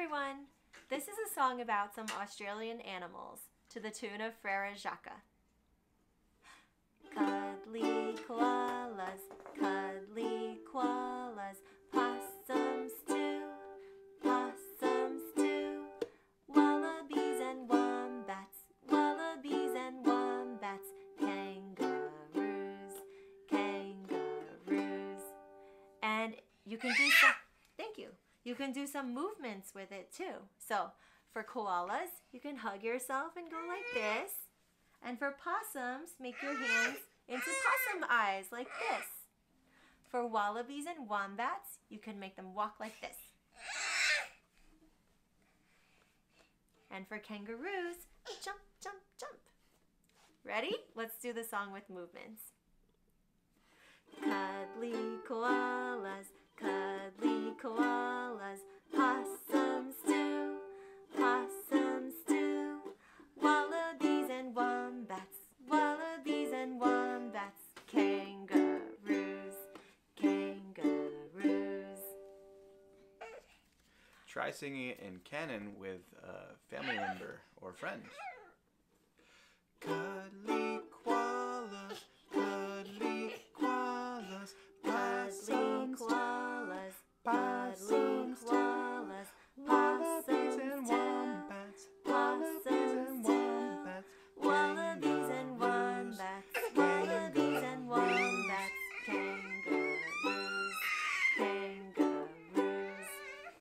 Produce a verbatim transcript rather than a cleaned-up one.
everyone! This is a song about some Australian animals to the tune of Frere Jacques. Cuddly koalas, cuddly koalas, possums too, possums too, wallabies and wombats, wallabies and wombats, kangaroos, kangaroos. And you can do some, thank you, you can do some movements with it too. So for koalas, you can hug yourself and go like this. And for possums, make your hands into possum eyes like this. For wallabies and wombats, you can make them walk like this. And for kangaroos, jump, jump, jump. Ready? Let's do the song with movements. Cuddly koalas, cuddly koalas, possums too, possums too, wallabies and wombats, wallabies and wombats, kangaroos, kangaroos. Try singing it in canon with a family member or friend.